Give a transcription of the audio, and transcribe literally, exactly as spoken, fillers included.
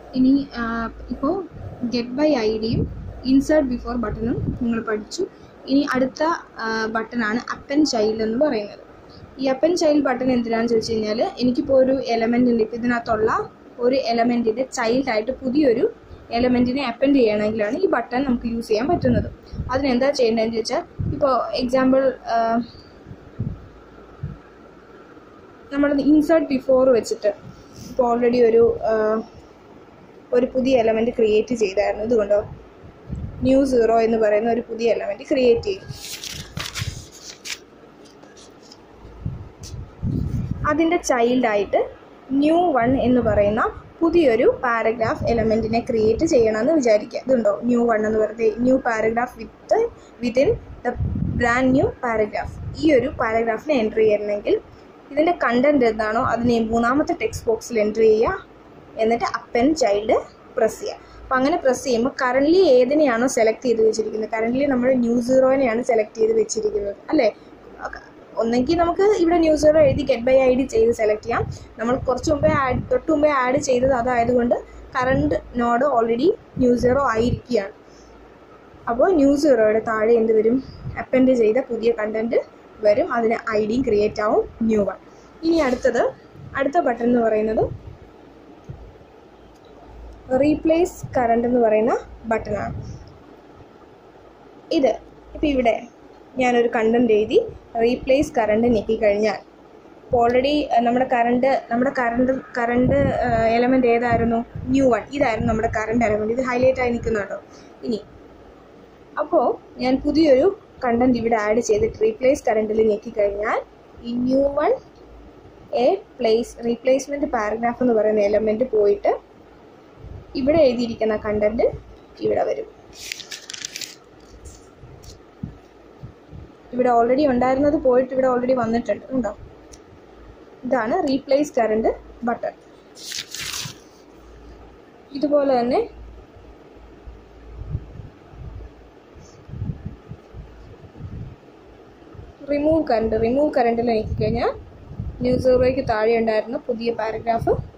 ഇനി ഇപ്പോൾ get by I ഡിയും ഇൻസേർട്ട് ബിഫോർ ബട്ടണും നിങ്ങൾ പഠിച്ചു. ഇനി അടുത്ത ബട്ടണാണ് അപ്പൻ ചൈൽഡ് എന്ന് പറയുന്നത്. ഈ അപ്പൻ ചൈൽഡ് ബട്ടൺ എന്തിനാണെന്ന് ചോദിച്ചു കഴിഞ്ഞാൽ, എനിക്കിപ്പോൾ ഒരു എലമെൻറ്റിൻ്റെ ഇപ്പോൾ ഇതിനകത്തുള്ള ഒരു എലമെൻറ്റിൻ്റെ ചൈൽഡായിട്ട് പുതിയൊരു എലമെൻറ്റിനെ അപ്പൻഡ് ചെയ്യണമെങ്കിലാണ് ഈ ബട്ടൺ നമുക്ക് യൂസ് ചെയ്യാൻ പറ്റുന്നത്. അതിനെന്താ ചെയ്യേണ്ടതെന്ന് ചോദിച്ചാൽ, ഇപ്പോൾ എക്സാമ്പിൾ നമ്മൾ ഇൻസേർട്ട് ബിഫോർ വെച്ചിട്ട് ഇപ്പോൾ ഓൾറെഡി ഒരു ഒരു പുതിയ എലമെൻറ്റ് ക്രിയേറ്റ് ചെയ്തായിരുന്നു. ഇതുകൊണ്ടോ ന്യൂ സീറോ എന്ന് പറയുന്ന ഒരു പുതിയ എലമെൻറ്റ് ക്രിയേറ്റ് ചെയ്യും. അതിൻ്റെ ചൈൽഡായിട്ട് ന്യൂ വൺ എന്ന് പറയുന്ന പുതിയൊരു പാരഗ്രാഫ് എലമെൻറ്റിനെ ക്രിയേറ്റ് ചെയ്യണമെന്ന് വിചാരിക്കുക. ഇതുണ്ടോ ന്യൂ വൺ എന്ന് പറയുന്നത് new paragraph with within the brand new paragraph. ഈ ഒരു പാരഗ്രാഫിനെ എൻട്രി ചെയ്യണമെങ്കിൽ ഇതിൻ്റെ കണ്ടൻറ് എന്താണോ അതിനെ മൂന്നാമത്തെ ടെക്സ്റ്റ് ബോക്സിൽ എൻട്രി ചെയ്യുക, എന്നിട്ട് അപ്പൻ ചൈൽഡ് പ്രസ് ചെയ്യുക. അപ്പം അങ്ങനെ പ്രസ് ചെയ്യുമ്പോൾ കറൻ്റ്ലി ഏതിനെയാണോ സെലക്ട് ചെയ്ത് വെച്ചിരിക്കുന്നത്, കറൻ്റ്ലി നമ്മൾ ന്യൂ സീറോനെയാണ് സെലക്ട് ചെയ്ത് വെച്ചിരിക്കുന്നത് അല്ലേ. ഒന്നെങ്കിൽ നമുക്ക് ഇവിടെ ന്യൂ സീറോ എഴുതി ഗെറ്റ് ബൈ ഐ ഡി ചെയ്ത് സെലക്ട് ചെയ്യാം. നമ്മൾ കുറച്ച് മുമ്പേ ആഡ് തൊട്ട് മുമ്പേ ആഡ് ചെയ്തത് അതായതുകൊണ്ട് current node already new zero ആയിരിക്കുകയാണ്. അപ്പോൾ ന്യൂ സീറോയുടെ താഴെ എന്ത് വരും, അപ്പൻഡ് ചെയ്ത പുതിയ കണ്ടൻറ്റ് വരും, അതിന് ഐ ഡിയും ക്രിയേറ്റ് ആവും ന്യൂ വൺ. ഇനി അടുത്തത് അടുത്ത ബട്ടൺ എന്ന് പറയുന്നത് റീപ്ലേസ് കറണ്ട് എന്ന് പറയുന്ന ബട്ടണാണ്. ഇത് ഇപ്പോൾ ഇവിടെ ഞാനൊരു കണ്ടൻറ് എഴുതി റീപ്ലേസ് കറണ്ട് ഞെക്കിക്കഴിഞ്ഞാൽ ഇപ്പോൾ ഓൾറെഡി നമ്മുടെ കറണ്ട് നമ്മുടെ കറണ്ട് കറണ്ട് എലമെൻറ്റ് ഏതായിരുന്നു, ന്യൂ വൺ. ഇതായിരുന്നു നമ്മുടെ കറണ്ട് എലമെൻറ്റ്. ഇത് ഹൈലൈറ്റ് ആയി നിൽക്കുന്നുണ്ടോ. ഇനി അപ്പോൾ ഞാൻ പുതിയൊരു കണ്ടൻറ് ഇവിടെ ആഡ് ചെയ്തിട്ട് റീപ്ലേസ് കറണ്ടിൽ ഞെക്കിക്കഴിഞ്ഞാൽ ഈ new one a place replacement paragraph എന്ന് പറയുന്ന എലമെൻറ്റ് പോയിട്ട് ഇവിടെ എഴുതിയിരിക്കുന്ന കണ്ടൻറ് ഇവിടെ വരും. ഇവിടെ ഓൾറെഡി ഉണ്ടായിരുന്നത് പോയിട്ട് ഇവിടെ ഓൾറെഡി വന്നിട്ടുണ്ട് ഉണ്ടോ. ഇതാണ് റീപ്ലേസ് കറണ്ട് ബട്ടൺ. ഇതുപോലെ തന്നെ റിമൂവ് കറണ്ട് റിമൂവ് കറണ്ടിൽ നോക്കിക്കഴിഞ്ഞാൽ ന്യൂ സീറോയ്ക്ക് താഴെ ഉണ്ടായിരുന്ന പുതിയ പാരഗ്രാഫ്